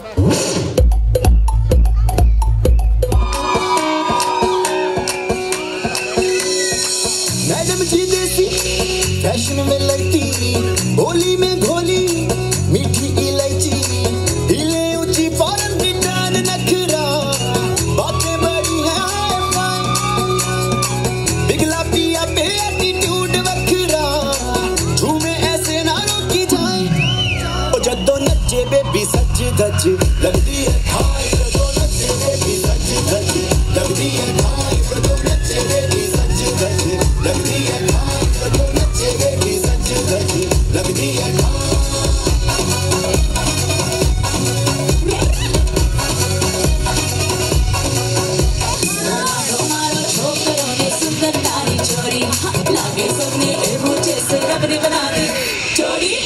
Madam जी देसी fashion में लगती, बोली में घोली मीठी इलायची, हिले ऊंची फॉरन की डान नखरा, बातें बड़ी है हाय फाय, बिगला पिया पे एटीट्यूड वखरा, झूमे ऐसे ना रोकी जाए, ओ जद्दो नचे बेबी सच धज लगदी है हाय, जद्दो नचे बेबी सच धज लगदी है हाय, जद्दो नचे बेबी सच धज लगदी है हाय, जद्दो नचे बेबी सच धज लगदी है हाय। लागे सबने मुझे से रब ने बना दी जोड़ी।